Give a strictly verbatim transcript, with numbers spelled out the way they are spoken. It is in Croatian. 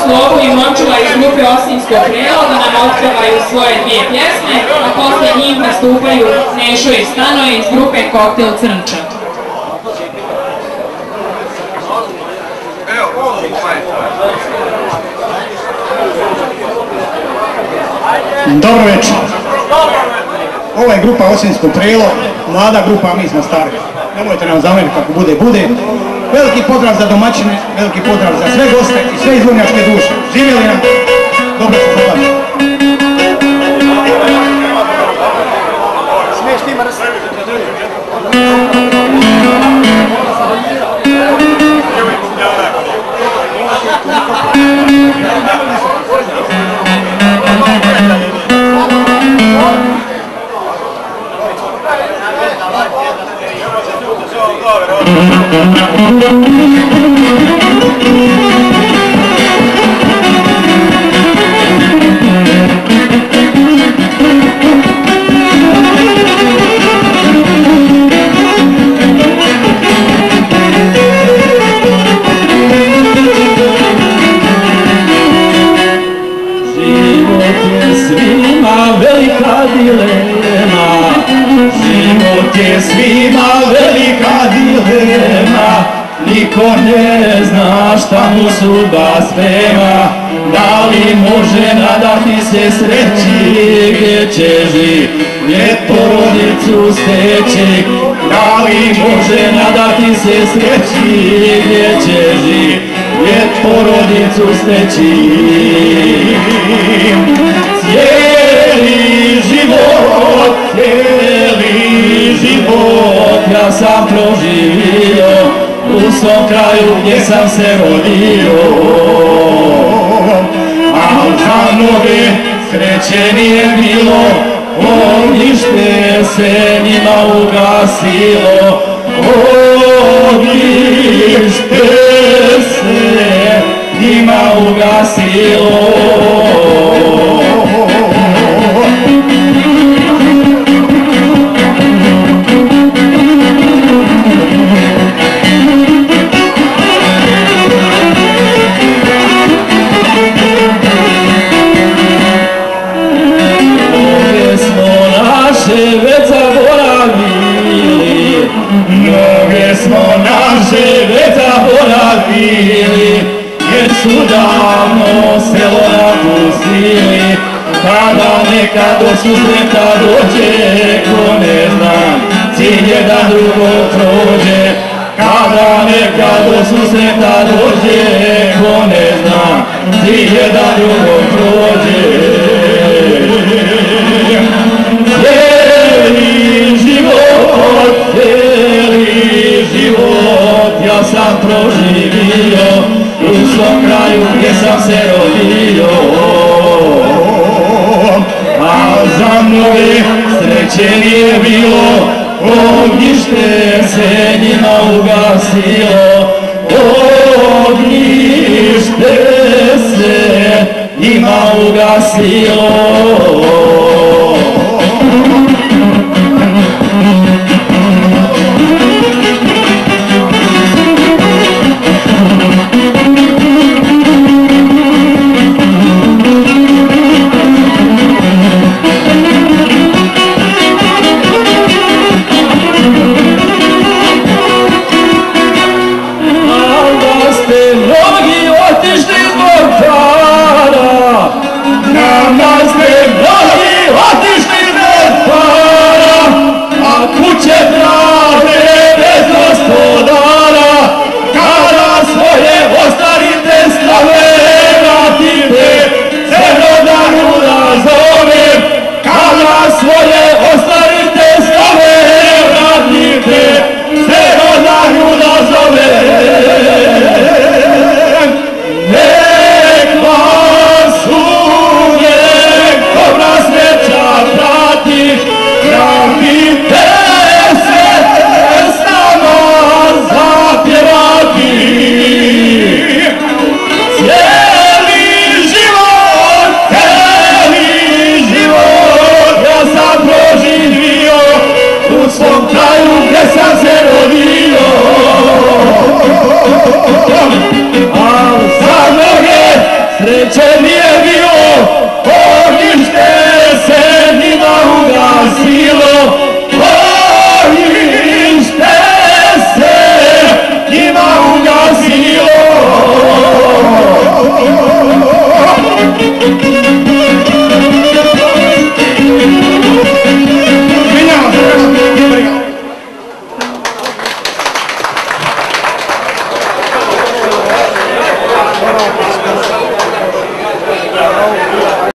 Slobu i momčila iz grupe Osinjsko Krelo da nam otpevaju svoje dvije pjesme, a posle njih nastupaju Nešo i Stanoje iz grupe Koktel Crnča. Dobro večer. Ovo je grupa Osinjsko Krelo, mlada grupa, a mi smo stari. Nemojte nam zamjeriti kako bude, bude. Veliki pozdrav za domaćine, veliki pozdrav za sve goste i sve izvornjačke duše. Živjeli nam, dobro se zabavili. Smiješ ti mrs? Svima velika dilema, niko ne zna šta mu sudba sprema. Da li može nadati se sreći gdje će živjet porodicu steći? Da li može nadati se sreći gdje će živjet porodicu steći? Cijeli život, cijeli život ja sam proživio u svom kraju gdje sam se rodio, a za mnoge sreće nije bilo, ognjište se njima ugasilo, ognjište se njima ugasilo. Već zaboravili, mnoge smo naše već zaboravili, jer su davno selo napustili. Kada nekad do susreta dođe, ko ne zna, cilj jedan drugog prođe. Kada nekad do susreta dođe, ko ne zna, cilj jedan drugog prođe. Cijeli život, cijeli život ja sam proživio u svom kraju gdje sam se rodio, a za mnoge sreće nije bilo, ognjište se njima ugasilo, ognjište se njima ugasilo.